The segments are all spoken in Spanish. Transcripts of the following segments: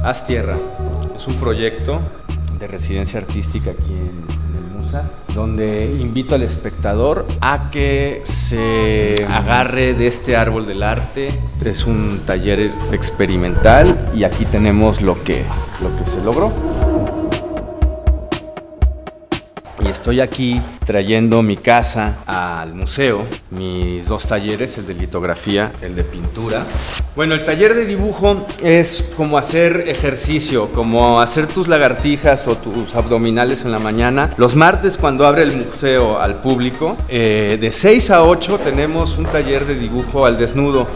Haz Tierra es un proyecto de residencia artística aquí en el Musa, donde invito al espectador a que se agarre de este árbol del arte. Es un taller experimental y aquí tenemos lo que se logró. Y estoy aquí trayendo mi casa al museo, mis dos talleres, el de litografía, el de pintura. Bueno, el taller de dibujo es como hacer ejercicio, como hacer tus lagartijas o tus abdominales en la mañana. Los martes, cuando abre el museo al público, de 6 a 8 tenemos un taller de dibujo al desnudo.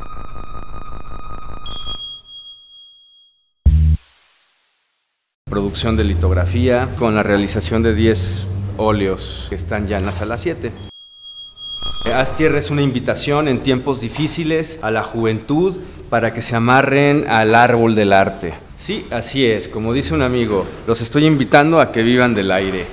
Producción de litografía con la realización de 10 óleos que están ya en la sala 7. Haz Tierra es una invitación en tiempos difíciles a la juventud para que se amarren al árbol del arte. Sí, así es, como dice un amigo, los estoy invitando a que vivan del aire.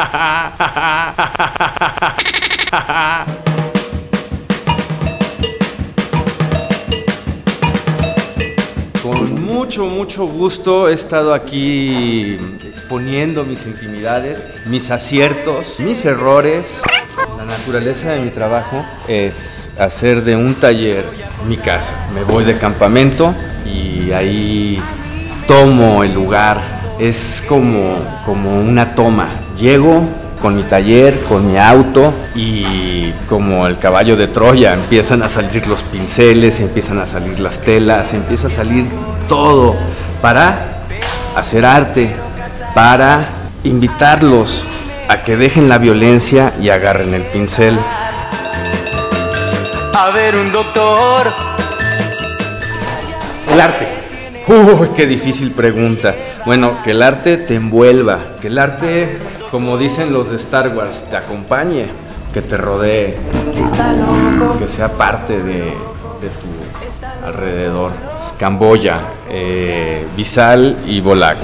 Con mucho gusto he estado aquí exponiendo mis intimidades, mis aciertos, mis errores. La naturaleza de mi trabajo es hacer de un taller mi casa. Me voy de campamento y ahí tomo el lugar. Es como una toma. Llego con mi taller, con mi auto y como el caballo de Troya empiezan a salir los pinceles, empiezan a salir las telas, empieza a salir todo para hacer arte, para invitarlos a que dejen la violencia y agarren el pincel. A ver, un doctor. El arte. Qué difícil pregunta. Bueno, que el arte te envuelva, que el arte, como dicen los de Star Wars, te acompañe, que te rodee, que sea parte de tu alrededor. Camboya, Bizal y Bolac.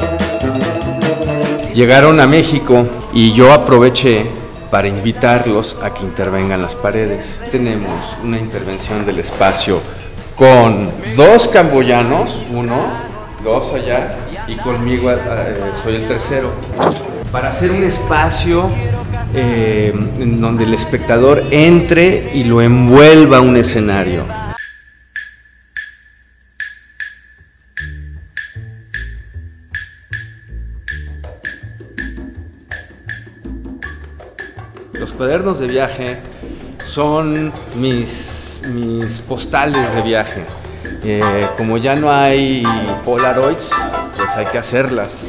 Llegaron a México y yo aproveché para invitarlos a que intervengan las paredes. Tenemos una intervención del espacio con 2 camboyanos, 1, 2 allá, y conmigo soy el tercero, para hacer un espacio en donde el espectador entre y lo envuelva a un escenario. Los cuadernos de viaje son mis postales de viaje. Como ya no hay Polaroids, pues hay que hacerlas.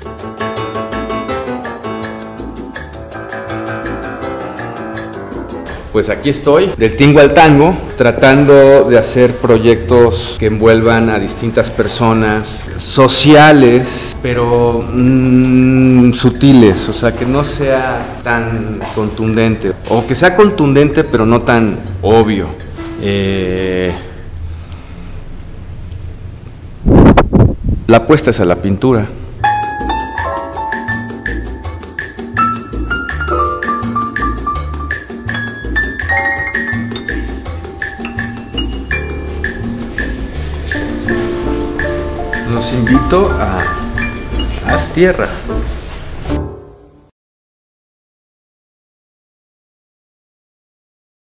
Pues aquí estoy, del tingo al tango, tratando de hacer proyectos que envuelvan a distintas personas, sociales, pero sutiles, o sea, que no sea tan contundente, o que sea contundente pero no tan obvio. La apuesta es a la pintura. Los invito a Haz Tierra.